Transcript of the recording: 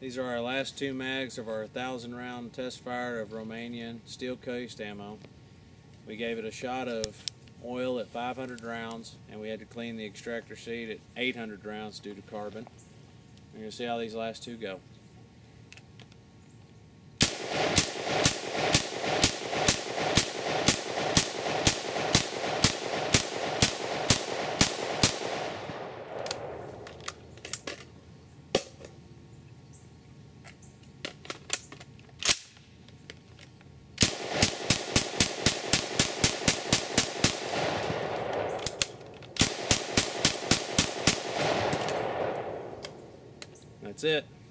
These are our last 2 mags of our 1,000 round test fire of Romanian steel cased ammo. We gave it a shot of oil at 500 rounds, and we had to clean the extractor seat at 800 rounds due to carbon. We're going to see how these last 2 go. That's it.